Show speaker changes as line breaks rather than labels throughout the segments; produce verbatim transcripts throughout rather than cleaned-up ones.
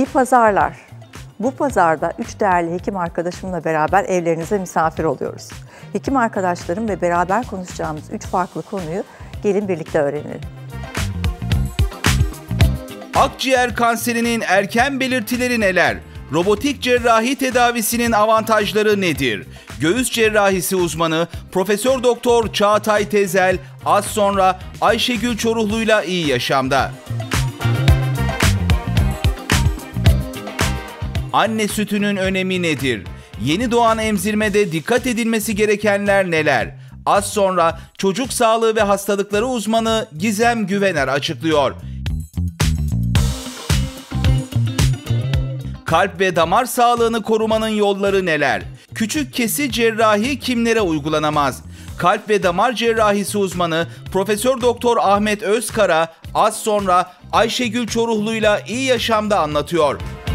İyi pazarlar. Bu pazarda üç değerli hekim arkadaşımla beraber evlerinize misafir oluyoruz. Hekim arkadaşlarım ve beraber konuşacağımız üç farklı konuyu gelin birlikte öğrenelim.
Akciğer kanserinin erken belirtileri neler? Robotik cerrahi tedavisinin avantajları nedir? Göğüs cerrahisi uzmanı Profesör Doktor Çağatay Tezel az sonra Ayşegül Çoruhlu'yla iyi yaşamda. Anne sütünün önemi nedir? Yeni doğan emzirmede dikkat edilmesi gerekenler neler? Az sonra çocuk sağlığı ve hastalıkları uzmanı Gizem Güvener açıklıyor. Kalp ve damar sağlığını korumanın yolları neler? Küçük kesi cerrahi kimlere uygulanamaz? Kalp ve damar cerrahisi uzmanı Profesör Doktor Ahmet Özkara az sonra Ayşegül Çoruhlu'yla iyi yaşamda anlatıyor.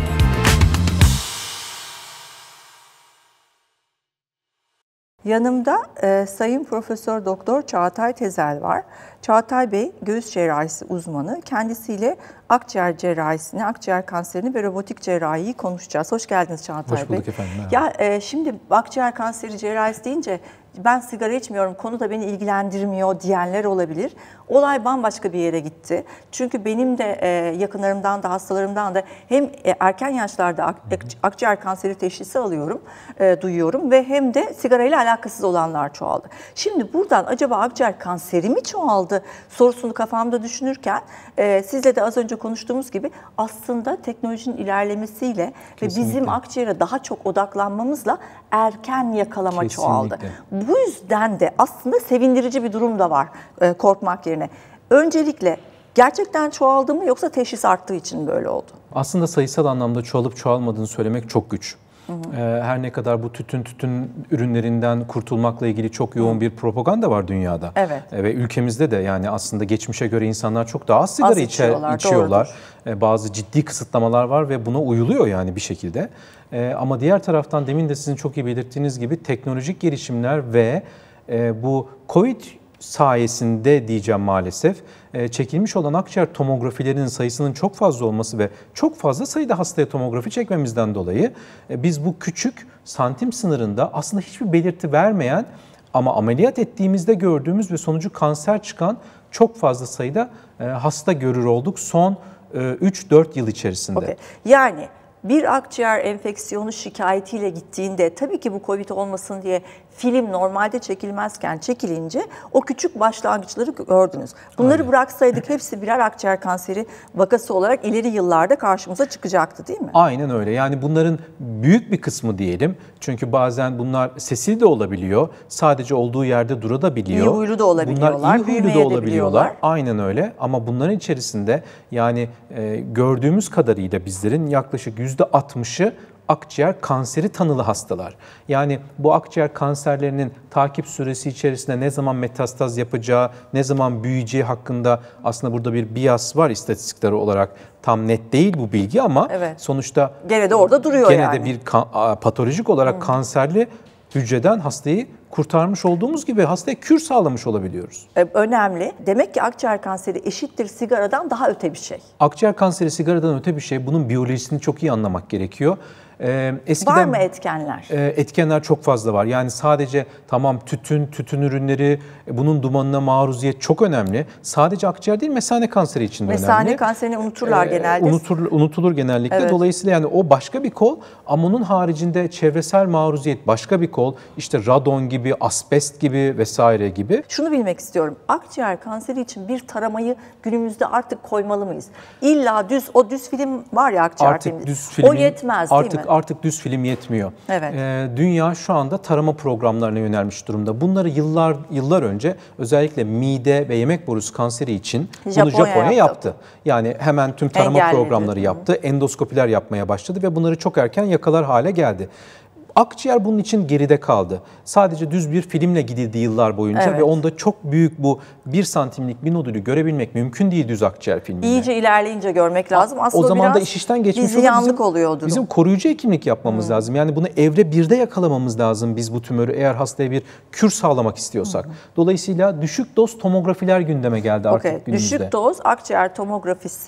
Yanımda e, Sayın Profesör Doktor Çağatay Tezel var. Çağatay Bey göğüs cerrahisi uzmanı. Kendisiyle akciğer cerrahisini, akciğer kanserini ve robotik cerrahiyi konuşacağız. Hoş geldiniz Çağatay Bey.
Hoş bulduk efendim.
Ya e, şimdi akciğer kanseri cerrahisi deyince ben sigara içmiyorum, konu da beni ilgilendirmiyor diyenler olabilir. Olay bambaşka bir yere gitti. Çünkü benim de e, yakınlarımdan da hastalarımdan da hem e, erken yaşlarda ak akciğer kanseri teşhisi alıyorum, e, duyuyorum ve hem de sigarayla alakasız olanlar çoğaldı. Şimdi buradan acaba akciğer kanseri mi çoğaldı sorusunu kafamda düşünürken e, sizle de az önce konuştuğumuz gibi aslında teknolojinin ilerlemesiyle
Kesinlikle.
ve bizim akciğere daha çok odaklanmamızla erken yakalama
Kesinlikle.
çoğaldı. Bu yüzden de aslında sevindirici bir durum da var e, korkmak yerine. Öncelikle gerçekten çoğaldı mı yoksa teşhis arttığı için mi böyle oldu?
Aslında sayısal anlamda çoğalıp çoğalmadığını söylemek çok güç. Hı hı. Ee, her ne kadar bu tütün tütün ürünlerinden kurtulmakla ilgili çok yoğun hı. bir propaganda var dünyada.
Evet.
Ee, ve ülkemizde de yani aslında geçmişe göre insanlar çok daha az sigara az içiyorlar. içiyorlar. Ee, bazı ciddi kısıtlamalar var ve buna uyuluyor yani bir şekilde. Ee, ama diğer taraftan demin de sizin çok iyi belirttiğiniz gibi teknolojik gelişimler ve e, bu Covid sayesinde diyeceğim maalesef e, çekilmiş olan akciğer tomografilerinin sayısının çok fazla olması ve çok fazla sayıda hastaya tomografi çekmemizden dolayı e, biz bu küçük santim sınırında aslında hiçbir belirti vermeyen ama ameliyat ettiğimizde gördüğümüz ve sonucu kanser çıkan çok fazla sayıda e, hasta görür olduk son e, üç dört yıl içerisinde.
Okay. Yani bir akciğer enfeksiyonu şikayetiyle gittiğinde tabii ki bu Covid olmasın diye film normalde çekilmezken çekilince o küçük başlangıçları gördünüz. Bunları Aynen. bıraksaydık hepsi birer akciğer kanseri vakası olarak ileri yıllarda karşımıza çıkacaktı değil mi?
Aynen öyle. Yani bunların büyük bir kısmı diyelim. Çünkü bazen bunlar sesli de olabiliyor. Sadece olduğu yerde durabiliyor.
İyi huylu da olabiliyorlar.
Bunlar iyi huylu da olabiliyorlar. Aynen öyle. Ama bunların içerisinde yani e, gördüğümüz kadarıyla bizlerin yaklaşık yüzde altmışı akciğer kanseri tanılı hastalar. Yani bu akciğer kanserlerinin takip süresi içerisinde ne zaman metastaz yapacağı, ne zaman büyüyeceği hakkında aslında burada bir bias var istatistikleri olarak. Tam net değil bu bilgi ama evet. sonuçta
gene de orada duruyor
gene
yani.
Gene de bir kan, patolojik olarak hmm. kanserli hücreden hastayı kurtarmış olduğumuz gibi hastaya kür sağlamış olabiliyoruz.
Önemli. Demek ki akciğer kanseri eşittir sigaradan daha öte bir şey.
Akciğer kanseri sigaradan öte bir şey. Bunun biyolojisini çok iyi anlamak gerekiyor.
Ee, eskiden, var mı etkenler?
E, etkenler çok fazla var. Yani sadece tamam tütün, tütün ürünleri, bunun dumanına maruziyet çok önemli. Sadece akciğer değil, mesane kanseri için de
mesane
önemli.
Mesane kanserini unuturlar ee, genelde.
Unutur, unutulur genellikle. Evet. Dolayısıyla yani o başka bir kol ama onun haricinde çevresel maruziyet başka bir kol. İşte radon gibi, asbest gibi vesaire gibi.
Şunu bilmek istiyorum. Akciğer kanseri için bir taramayı günümüzde artık koymalı mıyız? İlla düz, o düz film var ya akciğer
artık
filmi.
Düz filmin,
o yetmez
artık,
değil mi?
Artık düz film yetmiyor.
Evet.
Ee, dünya şu anda tarama programlarına yönelmiş durumda. Bunları yıllar yıllar önce özellikle mide ve yemek borusu kanseri için
Japonya
bunu Japonya yaptı. yaptı. Yani hemen tüm tarama
Engelledi.
programları yaptı. Endoskopiler yapmaya başladı ve bunları çok erken yakalar hale geldi. Akciğer bunun için geride kaldı. Sadece düz bir filmle gidildi yıllar boyunca evet. ve onda çok büyük bu bir santimlik bir nodülü görebilmek mümkün değil düz akciğer filminde.
İyice ilerleyince görmek lazım. Aslında
o zaman
biraz
da iş işten geçmiş
bir ziyanlık oluyor durum.
Bizim koruyucu hekimlik yapmamız hmm. lazım. Yani bunu evre birde yakalamamız lazım biz bu tümörü eğer hastaya bir kür sağlamak istiyorsak. Hmm. Dolayısıyla düşük doz tomografiler gündeme geldi artık okay. günümüzde.
Düşük doz akciğer tomografisi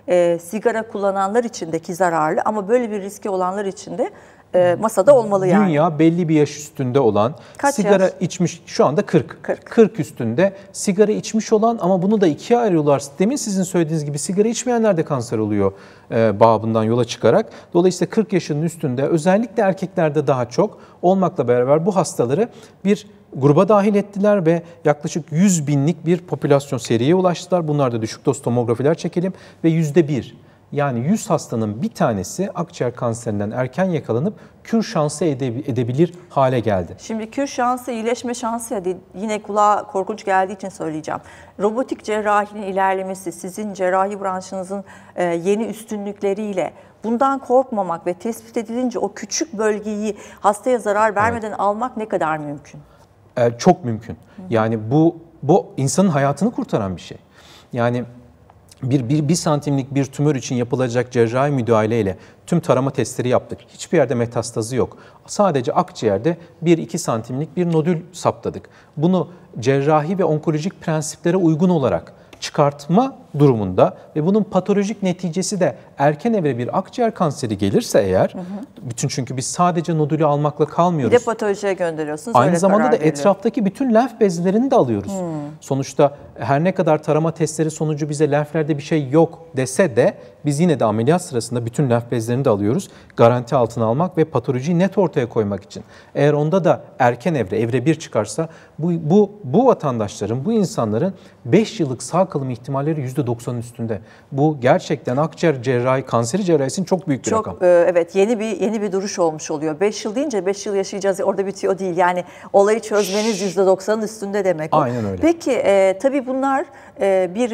e, sigara kullananlar için de ki zararlı ama böyle bir riski olanlar için de e, masada olmalı yani.
Dünya belli bir yaş üstünde olan,
Kaç
sigara
yaş?
içmiş, şu anda kırk.
kırk.
kırk üstünde sigara içmiş olan ama bunu da ikiye ayırıyorlar. Demin sizin söylediğiniz gibi sigara içmeyenler de kanser oluyor e, babından yola çıkarak. Dolayısıyla kırk yaşının üstünde özellikle erkeklerde daha çok olmakla beraber bu hastaları bir gruba dahil ettiler ve yaklaşık yüz binlik bir popülasyon seriye ulaştılar. Bunlarda düşük doz tomografiler çekelim ve yüzde bir. Yani yüz hastanın bir tanesi akciğer kanserinden erken yakalanıp kür şansı edebilir hale geldi.
Şimdi kür şansı, iyileşme şansı ya yine kulağa korkunç geldiği için söyleyeceğim. Robotik cerrahinin ilerlemesi, sizin cerrahi branşınızın yeni üstünlükleriyle bundan korkmamak ve tespit edilince o küçük bölgeyi hastaya zarar vermeden evet. almak ne kadar mümkün?
Ee, çok mümkün. Yani bu bu insanın hayatını kurtaran bir şey. Yani Bir, bir, bir santimlik bir tümör için yapılacak cerrahi müdahaleyle tüm tarama testleri yaptık. Hiçbir yerde metastazı yok. Sadece akciğerde bir iki santimlik bir nodül saptadık. Bunu cerrahi ve onkolojik prensiplere uygun olarak çıkartma durumunda ve bunun patolojik neticesi de erken evre bir akciğer kanseri gelirse eğer, hı hı. bütün çünkü biz sadece nodülü almakla kalmıyoruz.
Bir de patolojiye gönderiyorsunuz.
Aynı zamanda da etraftaki bütün lenf bezlerini de alıyoruz. Hmm. Sonuçta her ne kadar tarama testleri sonucu bize lenflerde bir şey yok dese de biz yine de ameliyat sırasında bütün lenf bezlerini de alıyoruz. Garanti altına almak ve patolojiyi net ortaya koymak için. Eğer onda da erken evre, evre bir çıkarsa bu, bu, bu vatandaşların, bu insanların beş yıllık sağ kalım ihtimalleri yüzde doksanın üstünde. Bu gerçekten akciğer cerrahi, kanseri cerrahisinin çok büyük bir
çok,
rakam.
E, evet yeni bir yeni bir duruş olmuş oluyor. beş yıl deyince beş yıl yaşayacağız orada bitiyor değil. Yani olayı çözmeniz yüzde doksanın üstünde demek o.
Aynen öyle.
Peki e, tabii bunlar e, bir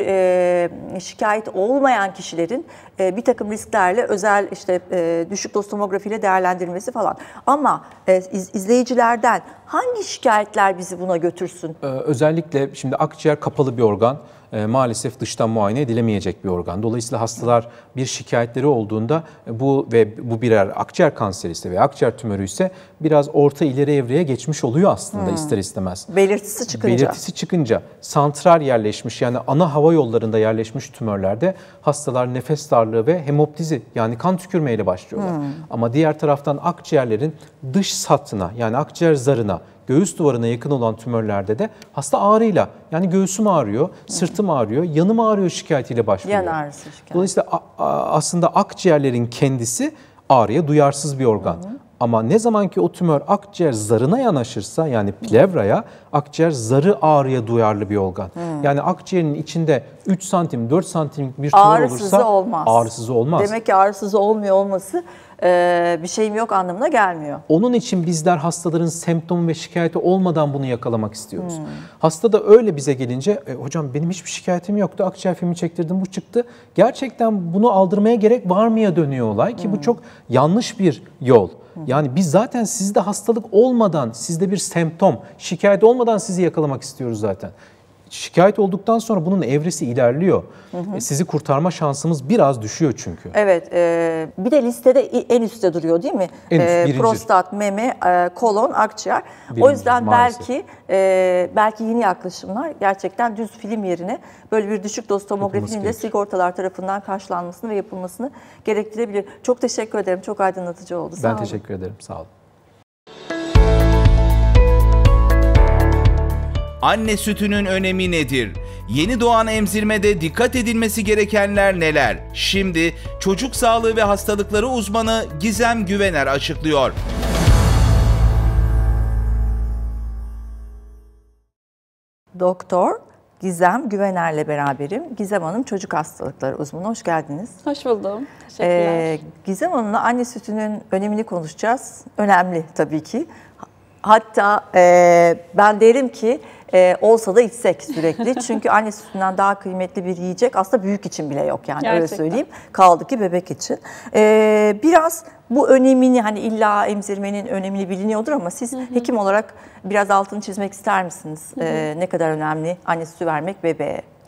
e, şikayet olmayan kişilerin e, bir takım risklerle özel işte e, düşük doz tomografiyle değerlendirilmesi falan. Ama e, iz, izleyicilerden hangi şikayetler bizi buna götürsün?
Ee, özellikle şimdi akciğer kapalı bir organ. E, maalesef dıştan muayene edilemeyecek bir organ. Dolayısıyla hastalar bir şikayetleri olduğunda bu ve bu birer akciğer kanseri ise veya akciğer tümörü ise biraz orta ileri evreye geçmiş oluyor aslında hmm. ister istemez.
Belirtisi çıkınca.
Belirtisi çıkınca santral yerleşmiş yani ana hava yollarında yerleşmiş tümörlerde hastalar nefes darlığı ve hemoptizi yani kan tükürmeyle başlıyorlar. Hmm. Ama diğer taraftan akciğerlerin dış satına yani akciğer zarına göğüs duvarına yakın olan tümörlerde de hasta ağrıyla yani göğsüm ağrıyor, sırtım ağrıyor, yanım ağrıyor şikayetiyle başlıyor.
Yan ağrısı şikayeti.
Dolayısıyla aslında akciğerlerin kendisi ağrıya duyarsız bir organ. Hı hı. Ama ne zaman ki o tümör akciğer zarına yanaşırsa yani plevraya akciğer zarı ağrıya duyarlı bir organ. Hı. Yani akciğerin içinde üç santim dört santimlik bir tümör
ağrısızı
olursa
olmaz.
ağrısızı olmaz.
Demek ki ağrısızı olmuyor olması e, bir şeyim yok anlamına gelmiyor.
Onun için bizler hastaların semptomu ve şikayeti olmadan bunu yakalamak istiyoruz. Hmm. Hasta da öyle bize gelince e, hocam benim hiçbir şikayetim yoktu. Akciğer filmi çektirdim bu çıktı. Gerçekten bunu aldırmaya gerek var mıya dönüyor olay ki hmm. bu çok yanlış bir yol. Yani biz zaten sizde hastalık olmadan, sizde bir semptom, şikayet olmadan sizi yakalamak istiyoruz zaten. Şikayet olduktan sonra bunun evresi ilerliyor. Hı hı. Sizi kurtarma şansımız biraz düşüyor çünkü.
Evet, e, bir de listede en üstte duruyor değil mi?
En üst,
e, prostat, meme, e, kolon, akciğer. Birinci, o yüzden maalesef. belki e, belki yeni yaklaşımlar gerçekten düz film yerine böyle bir düşük doz tomografinin de sigortalar tarafından karşılanmasını ve yapılmasını gerektirebilir. Çok teşekkür ederim, çok aydınlatıcı oldu. Sağ
ben
olun.
teşekkür ederim, sağ olun.
Anne sütünün önemi nedir? Yeni doğan emzirmede dikkat edilmesi gerekenler neler? Şimdi çocuk sağlığı ve hastalıkları uzmanı Gizem Güvener açıklıyor.
Doktor Gizem Güvener'le beraberim. Gizem Hanım çocuk hastalıkları uzmanı. Hoş geldiniz.
Hoş buldum. Teşekkürler.
Ee, Gizem Hanım'la anne sütünün önemini konuşacağız. Önemli tabii ki. Hatta e, ben derim ki e, olsa da içsek sürekli. Çünkü anne sütünden daha kıymetli bir yiyecek aslında büyük için bile yok yani. Gerçekten. Öyle söyleyeyim. Kaldı ki bebek için. E, biraz bu önemini hani illa emzirmenin önemini biliniyordur ama siz hı hı. hekim olarak biraz altını çizmek ister misiniz? Hı hı. E, ne kadar önemli anne sütü vermek bebeğe?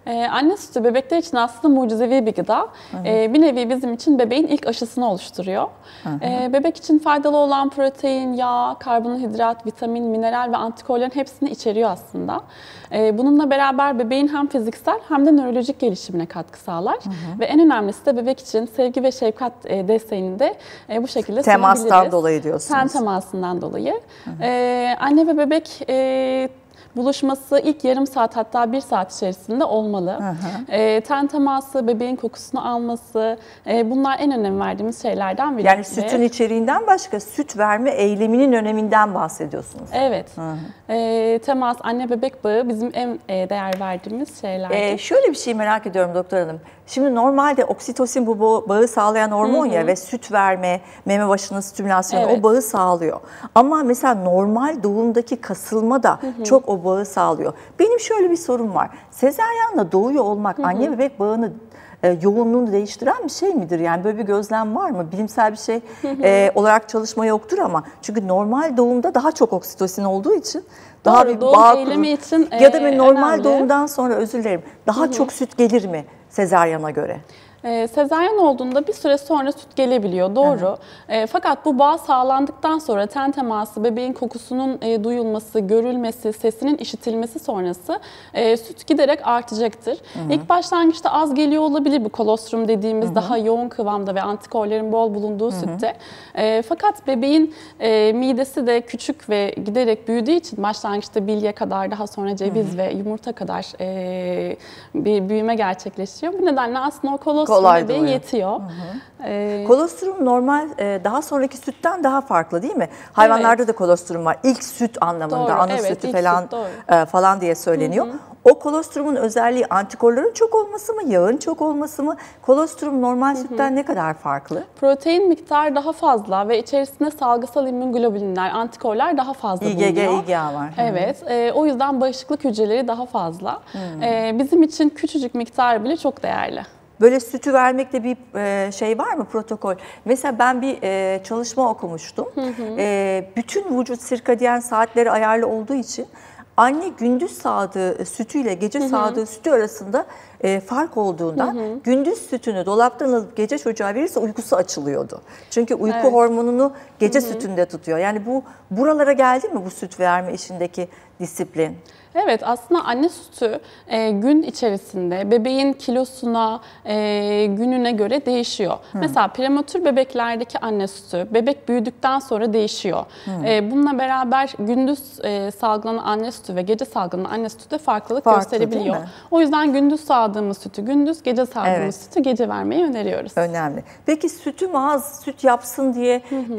Ee, anne sütü bebekler için aslında mucizevi bir gıda. Ee, bir nevi bizim için bebeğin ilk aşısını oluşturuyor. Ee, bebek için faydalı olan protein, yağ, karbonhidrat, vitamin, mineral ve antikorların hepsini içeriyor aslında. Ee, bununla beraber bebeğin hem fiziksel hem de nörolojik gelişimine katkı sağlar. Hı hı. Ve en önemlisi de bebek için sevgi ve şefkat e, desteğini de e, bu şekilde
temastan
sunabiliriz.
dolayı diyorsunuz.
Ten temasından dolayı. Hı hı. Ee, anne ve bebek e, buluşması ilk yarım saat hatta bir saat içerisinde olmalı. Hı hı. E, ten teması, bebeğin kokusunu alması e, bunlar en önem verdiğimiz şeylerden biri.
Yani sütün içeriğinden başka süt verme eyleminin öneminden bahsediyorsunuz.
Evet. Hı hı. E, temas, anne bebek bağı bizim en e, değer verdiğimiz şeylerdir.
E, şöyle bir şey merak ediyorum doktor hanım. Şimdi normalde oksitosin bu bağı sağlayan hormon, hı hı, ya ve süt verme, meme başının stimülasyonu, evet, o bağı sağlıyor. Ama mesela normal doğumdaki kasılma da, hı hı, çok o bağı sağlıyor. Benim şöyle bir sorum var. Sezaryenle doğuyor olmak, hı hı, anne bebek bağını e, yoğunluğunu değiştiren bir şey midir? Yani böyle bir gözlem var mı? Bilimsel bir şey hı hı. E, olarak çalışma yoktur ama çünkü normal doğumda daha çok oksitosin olduğu için daha
doğru,
bir
doğum
bağ
eylemi için e,
ya da normal
önemli.
Doğumdan sonra özür dilerim daha, hı hı, çok süt gelir mi sezaryana göre?
E, sezaryen olduğunda bir süre sonra süt gelebiliyor, doğru. E, fakat bu bağ sağlandıktan sonra ten teması, bebeğin kokusunun e, duyulması, görülmesi, sesinin işitilmesi sonrası e, süt giderek artacaktır. Hı hı. İlk başlangıçta az geliyor olabilir bu kolostrum dediğimiz, hı hı, daha yoğun kıvamda ve antikorların bol bulunduğu, hı hı, sütte. E, fakat bebeğin e, midesi de küçük ve giderek büyüdüğü için başlangıçta bilye kadar, daha sonra ceviz, hı hı, ve yumurta kadar e, bir büyüme gerçekleşiyor. Bu nedenle aslında o kolostrum kolay bebeğe yetiyor. Hı hı. Ee,
kolostrum normal daha sonraki sütten daha farklı değil mi? Hayvanlarda, evet, da kolostrum var. İlk süt anlamında, doğru, ana, evet, sütü falan süt, falan diye söyleniyor. Hı hı. O kolostrumun özelliği antikorların çok olması mı, yağın çok olması mı? Kolostrum normal, hı hı, sütten ne kadar farklı?
Protein miktarı daha fazla ve içerisinde salgısal immünglobulinler, antikorlar daha fazla
İ G G,
bulunuyor.
İ G A var.
Evet, e, o yüzden bağışıklık hücreleri daha fazla. E, bizim için küçücük miktar bile çok değerli.
Böyle sütü vermekte bir şey var mı, protokol? Mesela ben bir çalışma okumuştum. Hı hı. Bütün vücut sirkadiyen saatleri ayarlı olduğu için anne gündüz sağdığı sütüyle gece, hı hı, sağdığı sütü arasında fark olduğundan, hı hı, gündüz sütünü dolaptan alıp gece çocuğa verirse uykusu açılıyordu. Çünkü uyku, evet, hormonunu gece, hı hı, sütünde tutuyor. Yani bu buralara geldi mi bu süt verme işindeki disiplin?
Evet, aslında anne sütü e, gün içerisinde bebeğin kilosuna, e, gününe göre değişiyor. Hı. Mesela prematür bebeklerdeki anne sütü bebek büyüdükten sonra değişiyor. E, bununla beraber gündüz e, salgılanan anne sütü ve gece salgılanan anne sütü de farklılık Farklı, gösterebiliyor. O yüzden gündüz sağdığımız sütü gündüz, gece sağdığımız, evet, sütü gece vermeyi öneriyoruz.
Önemli. Peki sütüm az, süt yapsın diye, hı hı,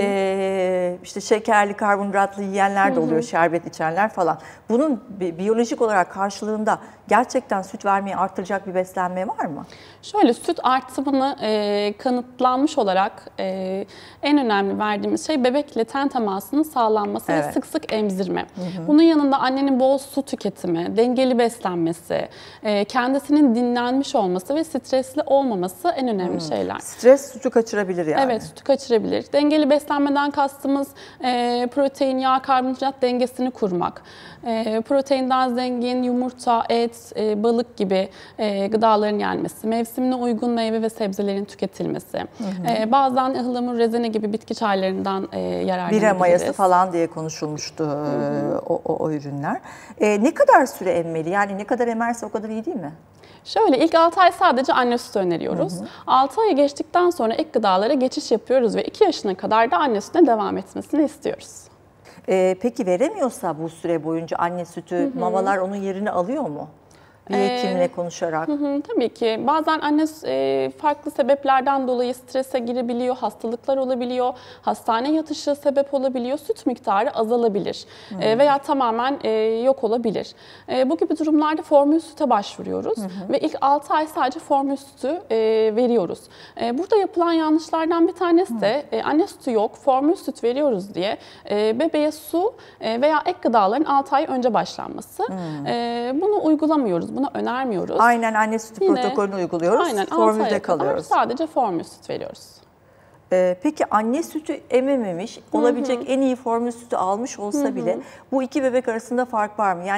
e, işte şekerli, karbonhidratlı yiyenler de oluyor, hı hı, şerbet içenler falan. Bunun bir biyolojik olarak karşılığında gerçekten süt vermeyi artıracak bir beslenme var mı?
Şöyle, süt artımını e, kanıtlanmış olarak e, en önemli verdiğimiz şey bebekle ten temasının sağlanması, evet, ve sık sık emzirme. Hı hı. Bunun yanında annenin bol su tüketimi, dengeli beslenmesi, e, kendisinin dinlenmiş olması ve stresli olmaması en önemli, hı, şeyler.
Stres sütü kaçırabilir yani.
Evet, sütü kaçırabilir. Dengeli beslenmeden kastımız e, protein, yağ, karbonhidrat dengesini kurmak. E, proteinden zengin yumurta, et, e, balık gibi e, gıdaların yenmesi, mevsimine uygun meyve ve sebzelerin tüketilmesi. Hı hı. E, bazen ıhlamur, rezene gibi bitki çaylarından e, yararlanabiliriz.
Bira mayası falan diye konuşulmuştu, hı hı, o, o, o ürünler. E, ne kadar süre emmeli? Yani ne kadar emerse o kadar iyi değil mi?
Şöyle, ilk altı ay sadece anne sütü öneriyoruz. Hı hı. altı ayı geçtikten sonra ek gıdalara geçiş yapıyoruz ve iki yaşına kadar da anne sütüne devam etmesini istiyoruz.
Ee, peki veremiyorsa bu süre boyunca anne sütü, hı hı, mamalar onun yerini alıyor mu? Bir hekimle konuşarak.
Hı hı, tabii ki. Bazen anne e, farklı sebeplerden dolayı strese girebiliyor, hastalıklar olabiliyor, hastane yatışı sebep olabiliyor, süt miktarı azalabilir, e, veya tamamen e, yok olabilir. E, bu gibi durumlarda formül süte başvuruyoruz, hı hı, ve ilk altı ay sadece formül sütü e, veriyoruz. E, burada yapılan yanlışlardan bir tanesi de e, anne sütü yok, formül süt veriyoruz diye e, bebeğe su e, veya ek gıdaların altı ay önce başlanması. Hı. E, bunu uygulamıyoruz. Buna önermiyoruz.
Aynen anne sütü Yine, protokolünü uyguluyoruz.
Aynen,
formülde kalıyoruz.
Sadece formül süt veriyoruz.
Ee, peki anne sütü emememiş, olabilecek, hı hı, en iyi formül sütü almış olsa, hı hı, bile bu iki bebek arasında fark var mı? Yani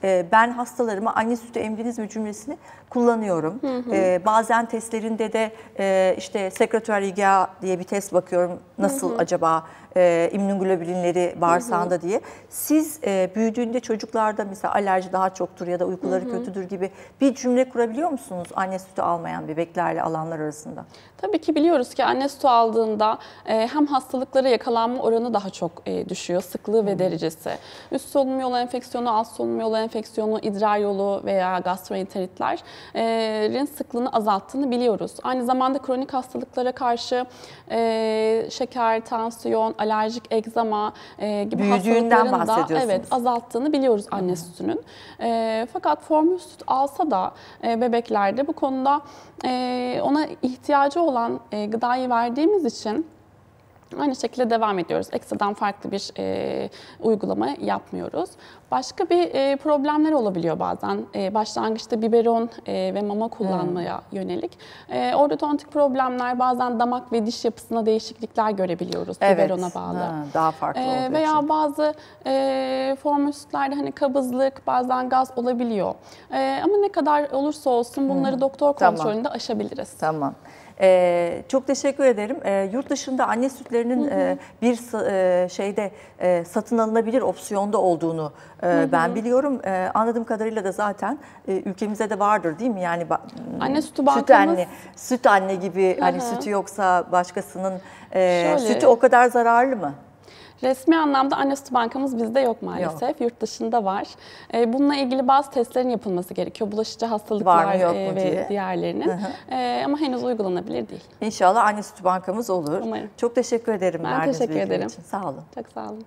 e, ben hastalarıma anne sütü emdiniz mi cümlesini kullanıyorum. Hı hı. E, bazen testlerinde de e, işte sekretüel I G A diye bir test bakıyorum. Nasıl hı hı. acaba e, immünoglobulinleri bağırsağında hı hı. diye. Siz e, büyüdüğünde çocuklarda mesela alerji daha çoktur ya da uykuları hı hı. kötüdür gibi bir cümle kurabiliyor musunuz anne sütü almayan bebeklerle alanlar arasında?
Tabii ki biliyoruz ki anne sütü aldığında e, hem hastalıklara yakalanma oranı daha çok e, düşüyor, sıklığı ve derecesi. Üst solunum yolu enfeksiyonu, alt solunum yolu enfeksiyonu, idrar yolu veya gastroenteritlerin sıklığını azalttığını biliyoruz. Aynı zamanda kronik hastalıklara karşı e, şeker, tansiyon, alerjik egzama e, gibi hastalıkların da evet, azalttığını biliyoruz anne sütünün. E, fakat formül süt alsa da e, bebeklerde bu konuda e, ona ihtiyacı olan e, gıdayı verdiğimiz için aynı şekilde devam ediyoruz. Ekstradan farklı bir e, uygulama yapmıyoruz. Başka bir e, problemler olabiliyor bazen. E, başlangıçta biberon e, ve mama kullanmaya hmm. yönelik. E, ortodontik problemler, bazen damak ve diş yapısına değişiklikler görebiliyoruz evet. biberona bağlı. Ha,
daha farklı
e,
olduğu
veya
için.
bazı e, formül sütlerde hani kabızlık, bazen gaz olabiliyor. E, ama ne kadar olursa olsun bunları hmm. doktor kontrolünde tamam. aşabiliriz.
Tamam. Ee, çok teşekkür ederim. Ee, yurt dışında anne sütlerinin hı hı. E, bir e, şeyde e, satın alınabilir opsiyonda olduğunu e, hı hı. ben biliyorum. E, anladığım kadarıyla da zaten e, ülkemizde de vardır değil mi? Yani
anne sütü bankamız.
Süt anne, süt anne gibi hı hı. hani sütü yoksa başkasının e, sütü o kadar zararlı mı?
Resmi anlamda anne sütü bankamız bizde yok maalesef. Yok. Yurt dışında var. Bununla ilgili bazı testlerin yapılması gerekiyor. Bulaşıcı hastalıklar var mı, yok mu ve diye. Diğerlerinin. Hı hı. Ama henüz uygulanabilir değil.
İnşallah anne sütü bankamız olur.
Umarım.
Çok teşekkür ederim.
Ben teşekkür ederim.
Için. Sağ olun.
Çok sağ olun.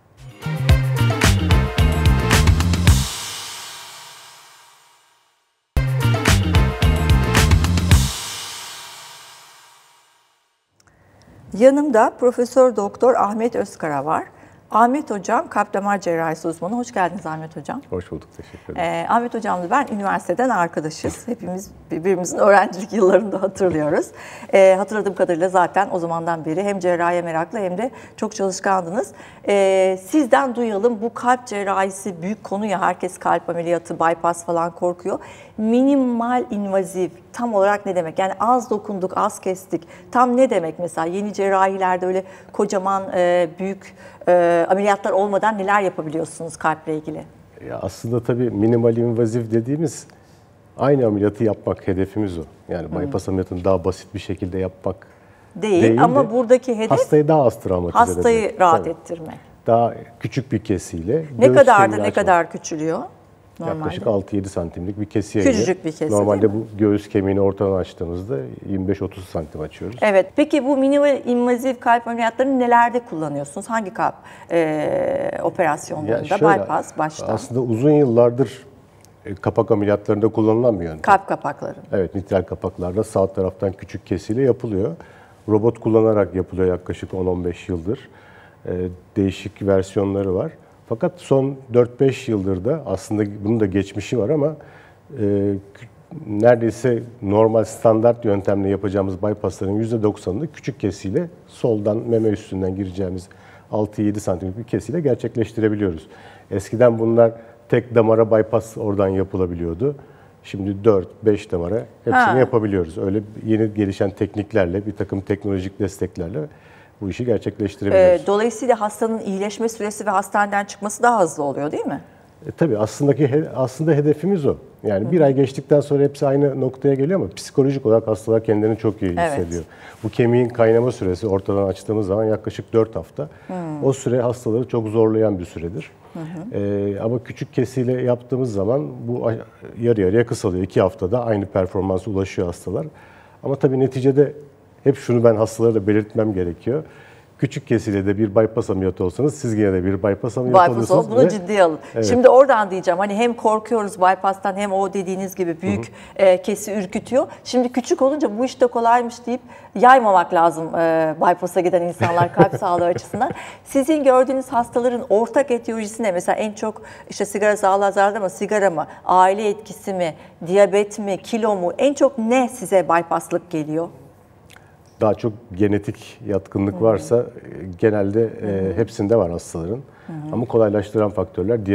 Yanımda Profesör Doktor Ahmet Özkara var. Ahmet Hocam kalp damar cerrahisi uzmanı. Hoş geldiniz Ahmet Hocam.
Hoş bulduk, teşekkür ederim.
Ee, Ahmet Hocam'la ben üniversiteden arkadaşız. Hepimiz birbirimizin öğrencilik yıllarında hatırlıyoruz. Ee, hatırladığım kadarıyla zaten o zamandan beri hem cerrahiye meraklı hem de çok çalışkandınız. Ee, sizden duyalım, bu kalp cerrahisi büyük konu ya, herkes kalp ameliyatı, bypass falan korkuyor. Minimal invaziv tam olarak ne demek? Yani az dokunduk, az kestik. Tam ne demek mesela? Yeni cerrahilerde öyle kocaman e, büyük e, ameliyatlar olmadan neler yapabiliyorsunuz kalple ilgili?
Ya aslında tabii minimal invaziv dediğimiz aynı ameliyatı yapmak, hedefimiz o. Yani hmm. bypass ameliyatını daha basit bir şekilde yapmak
değil,
değil
ama
de
buradaki hedef
hastayı daha az travmatize
hastayı
edecek.
rahat
tabii.
ettirmek.
Daha küçük bir kesiyle.
Ne kadar da ne kadar küçülüyor?
Normalde. Yaklaşık altı yedi santimlik bir kesiye.
Küçücük bir kesi.
Normalde bu göğüs kemiğini ortadan açtığımızda yirmi beş otuz santim açıyoruz.
Evet. Peki bu minimal invaziv kalp ameliyatlarını nelerde kullanıyorsunuz? Hangi kalp e, operasyonlarında? Ya şöyle, bypass başta.
Aslında uzun yıllardır kapak ameliyatlarında kullanılan bir yöntem.
Kalp kapakları.
Evet, mitral kapaklarda sağ taraftan küçük kesiyle yapılıyor. Robot kullanarak yapılıyor yaklaşık on on beş yıldır. Değişik versiyonları var. Fakat son dört beş yıldır da aslında bunun da geçmişi var ama e, neredeyse normal standart yöntemle yapacağımız bypassların yüzde doksanını küçük kesiyle soldan meme üstünden gireceğimiz altı yedi santimlik bir kesiyle gerçekleştirebiliyoruz. Eskiden bunlar tek damara bypass oradan yapılabiliyordu. Şimdi dört beş damara hepsini ha. yapabiliyoruz. Öyle yeni gelişen tekniklerle, bir takım teknolojik desteklerle bu işi gerçekleştirebiliyoruz.
Dolayısıyla hastanın iyileşme süresi ve hastaneden çıkması daha hızlı oluyor değil mi?
E, tabii aslındaki aslında hedefimiz o. Yani Hı. bir ay geçtikten sonra hepsi aynı noktaya geliyor ama psikolojik olarak hastalar kendilerini çok iyi hissediyor. Evet. Bu kemiğin kaynama süresi ortadan açtığımız zaman yaklaşık dört hafta. Hı. O süre hastaları çok zorlayan bir süredir. Hı hı. Ee, ama küçük kesiyle yaptığımız zaman bu yarı yarıya kısalıyor. iki haftada aynı performansa ulaşıyor hastalar. Ama tabii neticede hep şunu ben hastalara da belirtmem gerekiyor. Küçük kesiyle de bir bypass ameliyatı olsanız siz yine de bir bypass ameliyatı
bypass
oluyorsunuz.
Bunu ve, ciddiye alın. Evet. Şimdi oradan diyeceğim, hani hem korkuyoruz bypass'tan hem o dediğiniz gibi büyük hı hı. E, kesi ürkütüyor. Şimdi küçük olunca bu işte kolaymış deyip yaymamak lazım e, bypass'a giden insanlar kalp sağlığı açısından. Sizin gördüğünüz hastaların ortak etiyolojisi ne? Mesela en çok işte sigara sağlığa zararlı mı, sigara mı, aile etkisi mi, diyabet mi, kilo mu? En çok ne size bypass'lık geliyor?
Daha çok genetik yatkınlık varsa genelde e, hepsinde var hastaların. Hı hı. Ama kolaylaştıran faktörler diyabet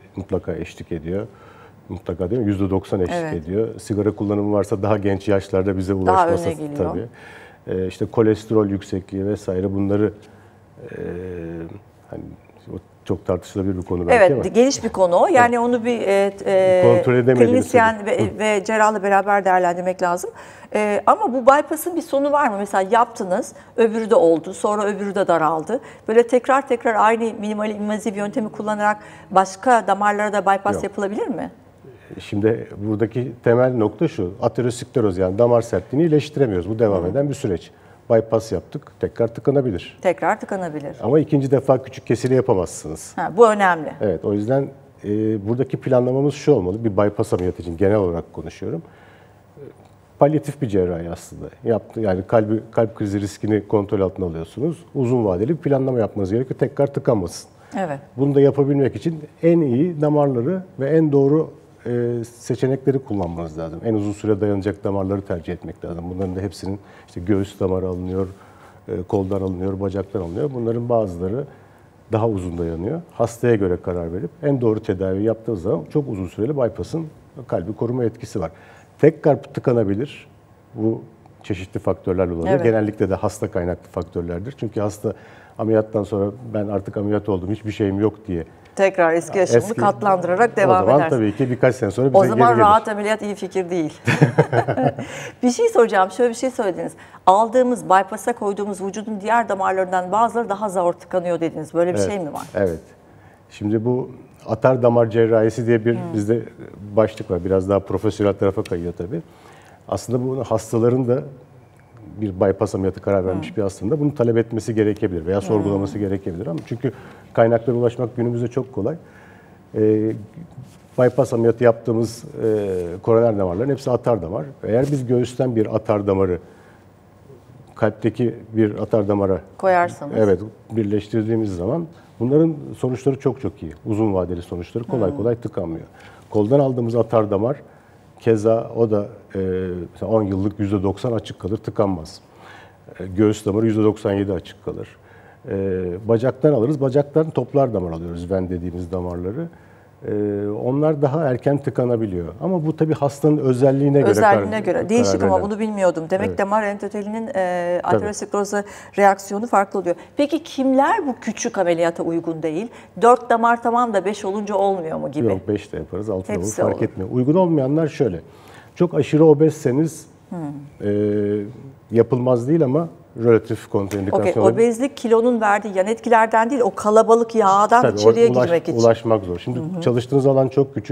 mutlaka eşlik ediyor. Mutlaka değil mi? yüzde doksan eşlik
Evet.
ediyor. Sigara kullanımı varsa daha genç yaşlarda bize ulaşması
öne geliyor.
tabii. Ee, işte kolesterol yüksekliği vesaire bunları e, hani o çok tartışılabilir bir konu belki
Evet,
ama.
geniş bir konu o. Yani evet. onu bir e, e,
Kontrol edemediğimiz
klinisyen ve, ve cerrahla beraber değerlendirmek lazım. E, ama bu bypass'ın bir sonu var mı? Mesela yaptınız, öbürü de oldu, sonra öbürü de daraldı. Böyle tekrar tekrar aynı minimal invaziv yöntemi kullanarak başka damarlara da bypass
Yok.
yapılabilir mi?
Şimdi buradaki temel nokta şu, ateroskleroz yani damar sertliğini iyileştiremiyoruz. Bu devam eden bir süreç. Bypass yaptık, tekrar tıkanabilir.
Tekrar tıkanabilir.
Ama ikinci defa küçük kesili yapamazsınız.
Ha, bu önemli.
Evet, o yüzden e, buradaki planlamamız şu olmalı, bir bypass ameliyatı için genel olarak konuşuyorum. E, palyatif bir cerrahi aslında. Yaptı, yani kalbi, kalp krizi riskini kontrol altına alıyorsunuz. Uzun vadeli bir planlama yapmanız gerekiyor, tekrar tıkanmasın.
Evet.
Bunu da yapabilmek için en iyi damarları ve en doğru e, seçenekleri kullanmanız lazım. En uzun süre dayanacak damarları tercih etmek lazım. Bunların da hepsinin işte göğüs damarı alınıyor, e, koldan alınıyor, bacaktan alınıyor. Bunların bazıları daha uzun dayanıyor. Hastaya göre karar verip en doğru tedavi yaptığınız zaman çok uzun süreli bypass'ın kalbi koruma etkisi var. Tek kalp tıkanabilir. Bu çeşitli faktörlerle oluyor.
Evet.
Genellikle de hasta kaynaklı faktörlerdir. Çünkü hasta ameliyattan sonra ben artık ameliyat oldum, hiçbir şeyim yok diye
Tekrar eski yaşamını
Eski-
katlandırarak devam
O zaman
edersin.
tabii ki birkaç sene sonra bize
O
geri
zaman
gelir.
rahat ameliyat iyi fikir değil. Bir şey soracağım. Şöyle bir şey söylediniz. Aldığımız, bypass'a koyduğumuz vücudun diğer damarlarından bazıları daha zor tıkanıyor dediniz. Böyle bir
Evet,
şey mi var?
Evet. Şimdi bu atar damar cerrahisi diye bir bizde başlık var. Biraz daha profesyonel tarafa kayıyor tabii. Aslında bu hastaların da bir bypass ameliyatı karar vermiş bir hastanın da bunu talep etmesi gerekebilir veya sorgulaması gerekebilir ama çünkü kaynaklara ulaşmak günümüzde çok kolay. Ee, bypass ameliyatı yaptığımız e, koroner damarların hepsi atar damar. Eğer biz göğüsten bir atar damarı kalpteki bir atar damara
Koyarsanız.
evet birleştirdiğimiz zaman bunların sonuçları çok çok iyi. Uzun vadeli sonuçları kolay kolay tıkanmıyor. Koldan aldığımız atar damar keza o da e, on yıllık yüzde doksan açık kalır, tıkanmaz. E, göğüs damarı yüzde doksan yedi açık kalır. E, bacaktan alırız, bacaktan toplar damar alıyoruz, ven dediğimiz damarları. E, onlar daha erken tıkanabiliyor. Ama bu tabii hastanın özelliğine göre
Özelliğine
karar-
göre. Değişik
karar
ama
verilen.
bunu bilmiyordum. Demek
Evet.
damar endotelinin e, ateroskleroza reaksiyonu farklı oluyor. Peki kimler bu küçük ameliyata uygun değil? Dört damar tamam da beş olunca olmuyor mu gibi?
Yok beş de yaparız, altı da olur,
Hepsi
fark
olur.
etmiyor. Uygun olmayanlar şöyle. Çok aşırı obezseniz e, yapılmaz değil ama relatif kontraindikasyon
Okey,
olabilir.
obezlik kilonun verdiği yan etkilerden değil, o kalabalık yağdan
Tabii,
içeriye
ulaş-
girmek için.
Ulaşmak zor. Şimdi çalıştığınız alan çok küçük.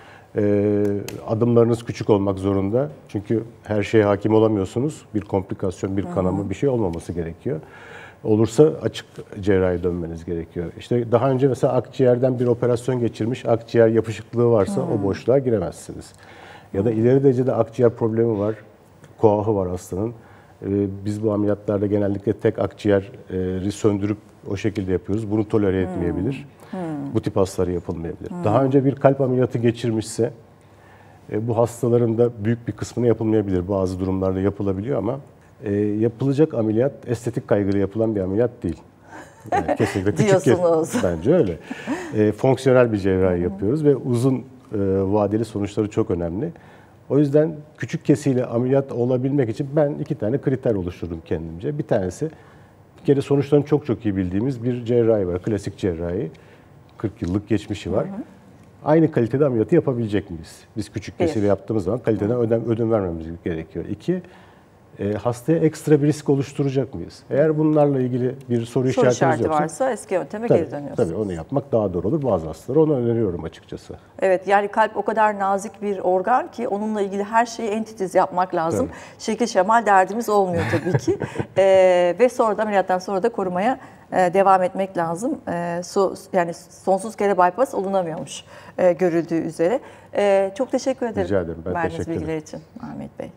Ee, adımlarınız küçük olmak zorunda. Çünkü her şeye hakim olamıyorsunuz. Bir komplikasyon, bir kanama, bir şey olmaması gerekiyor. Olursa açık cerrahi dönmeniz gerekiyor. İşte daha önce mesela akciğerden bir operasyon geçirmiş, akciğer yapışıklığı varsa o boşluğa giremezsiniz. Ya da ileri derecede akciğer problemi var, koahı var hastanın. Ee, biz bu ameliyatlarda genellikle tek akciğeri söndürüp o şekilde yapıyoruz. Bunu tolere etmeyebilir. Bu tip hastalara yapılmayabilir. Daha önce bir kalp ameliyatı geçirmişse e, bu hastaların da büyük bir kısmına yapılmayabilir. Bazı durumlarda yapılabiliyor ama e, yapılacak ameliyat estetik kaygıyla yapılan bir ameliyat değil. Yani kesinlikle küçük kes-
Diyorsunuz.
Bence öyle. E, fonksiyonel bir cerrahi yapıyoruz ve uzun e, vadeli sonuçları çok önemli. O yüzden küçük kesiyle ameliyat olabilmek için ben iki tane kriter oluşturdum kendimce. Bir tanesi bir kere sonuçlarını çok çok iyi bildiğimiz bir cerrahi var. Klasik cerrahi. kırk yıllık geçmişi var. Hı hı. Aynı kalitede ameliyatı yapabilecek miyiz? Biz küçük kesiyle yaptığımız zaman kaliteden ödem, ödün vermemiz gerekiyor. İki, e, hastaya ekstra bir risk oluşturacak mıyız? Eğer bunlarla ilgili bir soru,
Soru
işaretiniz
işareti
yoksa,
varsa eski yönteme
tabii,
geri dönüyorsunuz.
tabii onu yapmak daha doğru olur. Bazı hastalara onu öneriyorum açıkçası.
Evet, yani kalp o kadar nazik bir organ ki onunla ilgili her şeyi en titiz yapmak lazım.
Tabii.
Şekil şemal derdimiz olmuyor tabii ki. ee, ve sonra da ameliyattan sonra da korumaya e, devam etmek lazım. E, so, yani sonsuz kere bypass olunamıyormuş e, görüldüğü üzere. E, çok teşekkür ederim.
Rica ederim, ben
verdiğiniz
teşekkür
bilgiler
ederim.
için Ahmet Bey.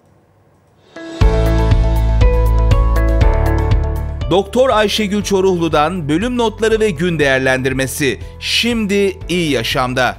Doktor Ayşegül Çoruhlu'dan bölüm notları ve gün değerlendirmesi. Şimdi iyi yaşamda.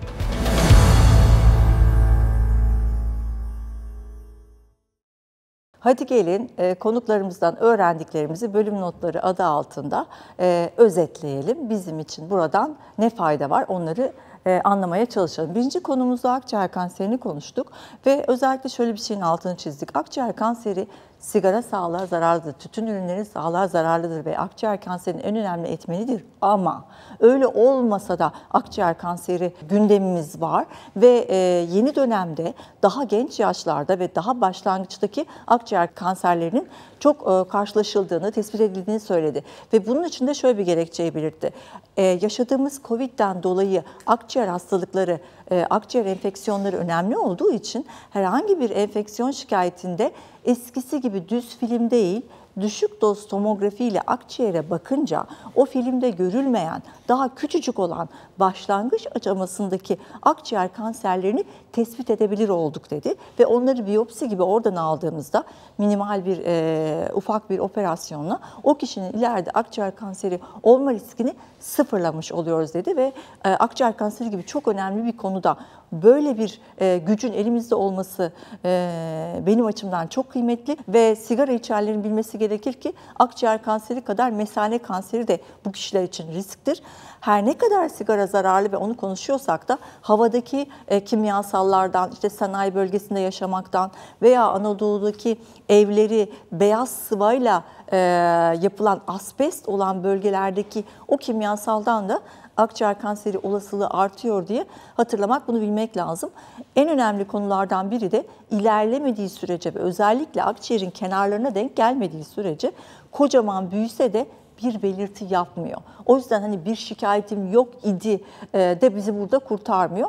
Hadi gelin e, konuklarımızdan öğrendiklerimizi bölüm notları adı altında e, özetleyelim. Bizim için buradan ne fayda var onları e, anlamaya çalışalım. Birinci konumuzda akciğer kanserini konuştuk ve özellikle şöyle bir şeyin altını çizdik. Akciğer kanseri sigara sağlığa zararlıdır, tütün ürünleri sağlığa zararlıdır ve akciğer kanserinin en önemli etmenidir. Ama öyle olmasa da akciğer kanseri gündemimiz var ve e, yeni dönemde daha genç yaşlarda ve daha başlangıçtaki akciğer kanserlerinin çok e, karşılaşıldığını, tespit edildiğini söyledi. Ve bunun için de şöyle bir gerekçeyi belirtti. E, yaşadığımız Covid'den dolayı akciğer hastalıkları, e, akciğer enfeksiyonları önemli olduğu için herhangi bir enfeksiyon şikayetinde eskisi gibi düz film değil, düşük doz tomografi ile akciğere bakınca o filmde görülmeyen, daha küçücük olan başlangıç aşamasındaki akciğer kanserlerini tespit edebilir olduk dedi. Ve onları biyopsi gibi oradan aldığımızda minimal bir, e, ufak bir operasyonla o kişinin ileride akciğer kanseri olma riskini sıfırlamış oluyoruz dedi. Ve e, akciğer kanseri gibi çok önemli bir konuda böyle bir e, gücün elimizde olması e, benim açımdan çok kıymetli ve sigara içenlerin bilmesi gerekir ki akciğer kanseri kadar mesane kanseri de bu kişiler için risktir. Her ne kadar sigara zararlı ve onu konuşuyorsak da havadaki e, kimyasallardan, işte sanayi bölgesinde yaşamaktan veya Anadolu'daki evleri beyaz sıvayla e, yapılan asbest olan bölgelerdeki o kimyasaldan da akciğer kanseri olasılığı artıyor diye hatırlamak, bunu bilmek lazım. En önemli konulardan biri de ilerlemediği sürece ve özellikle akciğerin kenarlarına denk gelmediği sürece kocaman büyüse de bir belirti yapmıyor. O yüzden hani bir şikayetim yok idi de bizi burada kurtarmıyor.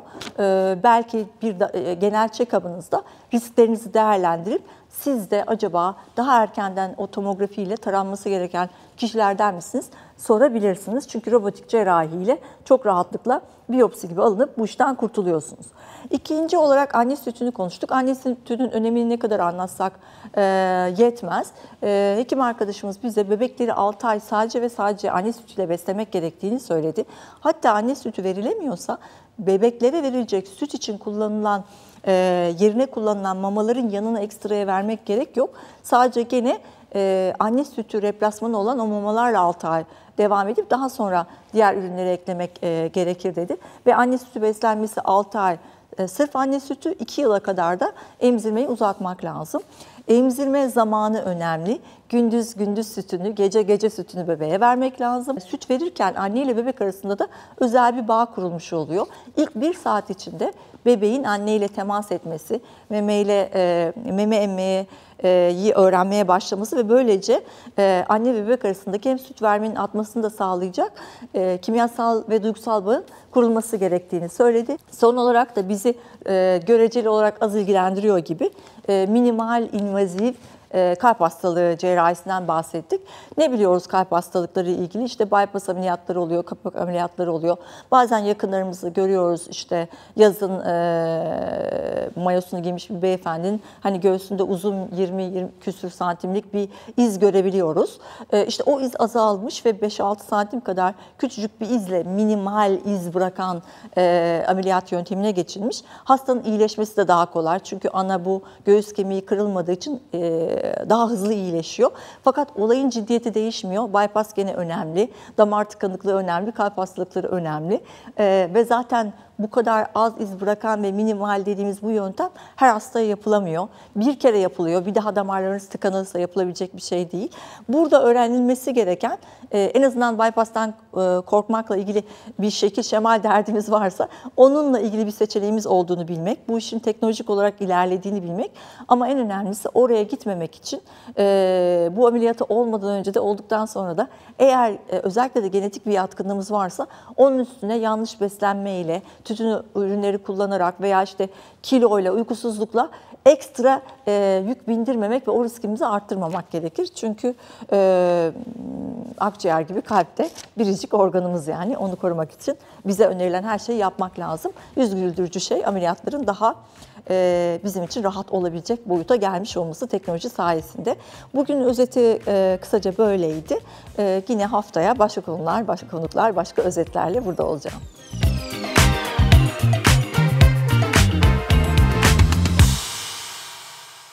Belki bir genel check-up'ınızda risklerinizi değerlendirip siz de acaba daha erkenden o tomografiyle taranması gereken kişilerden misiniz sorabilirsiniz. Çünkü robotik cerrahiyle çok rahatlıkla biyopsi gibi alınıp bu işten kurtuluyorsunuz. İkinci olarak anne sütünü konuştuk. Anne sütünün önemini ne kadar anlatsak e, yetmez. E, hekim arkadaşımız bize bebekleri altı ay sadece ve sadece anne sütüyle beslemek gerektiğini söyledi. Hatta anne sütü verilemiyorsa bebeklere verilecek süt için kullanılan e, yerine kullanılan mamaların yanına ekstraya vermek gerek yok. Sadece gene e, anne sütü replasmanı olan o mamalarla altı ay devam edip daha sonra diğer ürünleri eklemek e, gerekir dedi. Ve anne sütü beslenmesi altı ay, e, sırf anne sütü iki yıla kadar da emzirmeyi uzatmak lazım. Emzirme zamanı önemli. Gündüz gündüz sütünü, gece gece sütünü bebeğe vermek lazım. Süt verirken anne ile bebek arasında da özel bir bağ kurulmuş oluyor. İlk bir saat içinde bebeğin anne ile temas etmesi, memeyle e, meme emmeye iyi öğrenmeye başlaması ve böylece anne ve bebek arasındaki hem süt vermenin artmasını da sağlayacak kimyasal ve duygusal bağın kurulması gerektiğini söyledi. Son olarak da bizi göreceli olarak az ilgilendiriyor gibi minimal invazif kalp hastalığı cerrahisinden bahsettik. Ne biliyoruz kalp hastalıkları ile ilgili? İşte bypass ameliyatları oluyor, kapak ameliyatları oluyor. Bazen yakınlarımızı görüyoruz, işte yazın e, mayosunu giymiş bir beyefendinin hani göğsünde uzun yirmi yirmi küsür santimlik bir iz görebiliyoruz. E, işte o iz azalmış ve beş altı santim kadar küçücük bir izle minimal iz bırakan e, ameliyat yöntemine geçilmiş. Hastanın iyileşmesi de daha kolay. Çünkü ana bu göğüs kemiği kırılmadığı için e, daha hızlı iyileşiyor. Fakat olayın ciddiyeti değişmiyor. Bypass gene önemli, damar tıkanıklığı önemli, kalp hastalıkları önemli ee, ve zaten bu kadar az iz bırakan ve minimal dediğimiz bu yöntem her hastaya yapılamıyor. Bir kere yapılıyor, bir daha damarlarınız tıkanırsa yapılabilecek bir şey değil. Burada öğrenilmesi gereken, en azından bypass'tan korkmakla ilgili bir şekil şemal derdimiz varsa onunla ilgili bir seçeneğimiz olduğunu bilmek, bu işin teknolojik olarak ilerlediğini bilmek ama en önemlisi oraya gitmemek için bu ameliyatı olmadan önce de olduktan sonra da eğer özellikle de genetik bir yatkınlığımız varsa onun üstüne yanlış beslenmeyle, tütün ürünleri kullanarak veya işte kiloyla, uykusuzlukla ekstra e, yük bindirmemek ve o riskimizi arttırmamak gerekir. Çünkü e, akciğer gibi kalp de biricik organımız, yani onu korumak için bize önerilen her şeyi yapmak lazım. Yüz güldürücü şey ameliyatların daha e, bizim için rahat olabilecek boyuta gelmiş olması teknoloji sayesinde. Bugün özeti e, kısaca böyleydi. E, yine haftaya başka konular, başka konuklar, başka özetlerle burada olacağım.